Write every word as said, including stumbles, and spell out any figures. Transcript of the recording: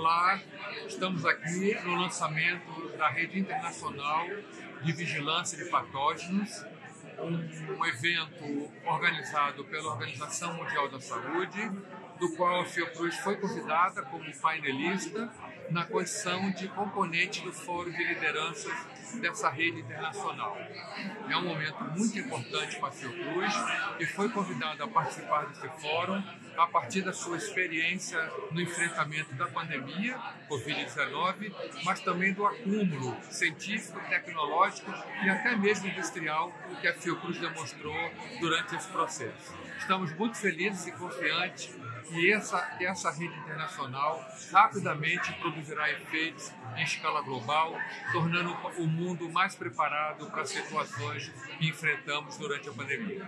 Olá, estamos aqui no lançamento da Rede Internacional de Vigilância de Patógenos, um, um evento organizado pela Organização Mundial da Saúde, do qual a Fiocruz foi convidada como painelista na condição de componente do Fórum de Lideranças dessa rede internacional. É um momento muito importante para a Fiocruz, que foi convidada a participar desse fórum a partir da sua experiência no enfrentamento da pandemia covid dezenove, mas também do acúmulo científico, tecnológico e até mesmo industrial que a Fiocruz demonstrou durante esse processo. Estamos muito felizes e confiantes que essa, essa rede internacional rapidamente produzirá efeitos em escala global, tornando o mundo mais preparado para as situações que enfrentamos durante a pandemia.